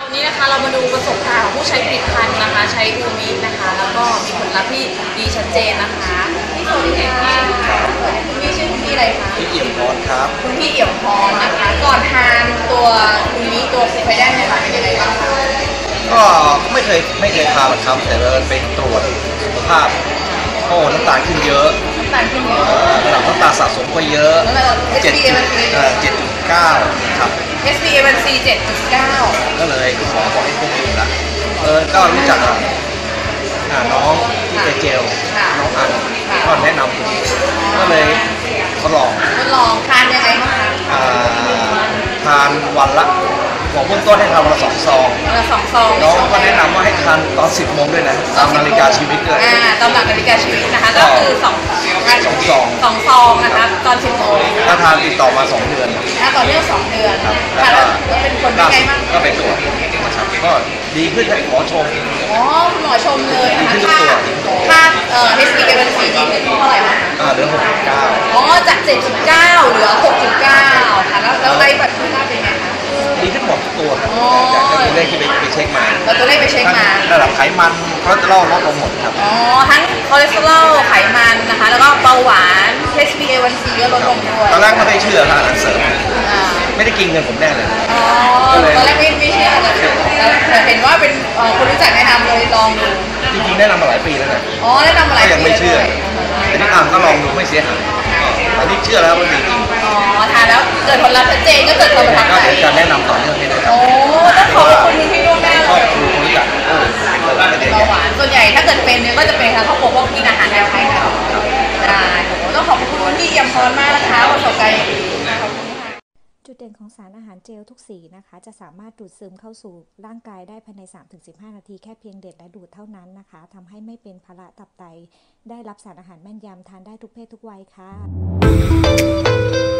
วันนี้นะคะเรามาดูประสบการณ์ของผู้ใช้ผลิตภัณฑ์นะคะใช้อูมินะคะแล้วก็มีผลลัพธ์ที่ดีชัดเจนนะคะพี่สวัสดีค่ะคุณพี่ชื่อคุณพี่อะไรคะพี่เอี่ยมพรครับคุณพี่เอี่ยมพรนะคะก่อนทานตัวอูมิตัวฟูไฟแดงเนี่ยค่ะเป็นยังไงบ้างคะก็ไม่เคยทานหรอกครับแต่เราไปตรวจสุขภาพโอ้น้ำตาลขึ้นเยอะน้ำตาลขึ้นเยอะระดับน้ำตาลสะสมก็เยอะ7.9ครับ HbA1c 7.9 ก็เลยขอบอกให้ควบคุมละก็รู้จักน้องที่เจลน้องอันก็แนะนำก็เลยทดลองทานยังไงบ้างคะทานวันละบอกเบื้องต้นให้ทานวันละ2 ซองน้องก็แนะนำว่าให้ทานตอน10 โมงด้วยนะตามนาฬิกาชีวิตด้วยตามหลักนาฬิกาชีวิตนะคะก็คือ2 ซองนะคะตอน10 โมงถ้าทานติดต่อมา2 เดือนต่อเนื่อง2 เดือนค่ะแล้วเป็นผลยังไงบ้างก็ไปตรวจก็ดีขึ้นให้หมอชมคุณหมอชมเลยนะคะค่าHbA1c ดีขึ้นเท่าไหร่คะเหลือ 6.9 จาก 7.9 เหลือ 6.9 ค่ะแล้วไล่แบบที่น่าเป็นไงคะดีขึ้นหมดทุกตัวจากตัวเลขที่ไปเช็คมาตัวเลขไปเช็คมาระดับไขมันคอเลสเตอรอลลดลงหมดครับทั้งคอเลสเตอรอลไขมันนะคะแล้วก็เบาหวาน HbA1c ก็ลดลงด้วยตอนแรกไม่ได้เชื่อทางอาหารเสริมไม่ได้กินเงินผมแน่เลยตอนแรกไม่เชื่อแต่เห็นว่าเป็นคนรู้จักแนะนำเลยลองดูจริงๆแนะนำมาหลายปีแล้วนะแนะนำมาหลายปียังไม่เชื่อแต่ที่ก็ลองดูไม่เสียหายตอนนี้เชื่อแล้วมันดีจริงทานแล้วเกิดผลลัพธ์ชัดเจนก็เกิดความประทับใจก็จะแนะนำต่อเนื่องให้ได้ต้องขอบคุณพี่ล่วงหน้าเลยครูคนรู้จักเบาหวานส่วนใหญ่ถ้าเกิดเป็นเนี่ยก็จะเป็นทางครอบครัวพวกกินอาหารแนวไทยนะได้ต้องขอบคุณพี่เอี่ยมพรมากนะคะประสบการณ์จุดเด่นของสารอาหารเจลทุกสีนะคะจะสามารถดูดซึมเข้าสู่ร่างกายได้ภายใน 3-15 นาทีแค่เพียงเด็ดและดูดเท่านั้นนะคะทำให้ไม่เป็นภาระตับไตได้รับสารอาหารแม่นยำทานได้ทุกเพศทุกวัยค่ะ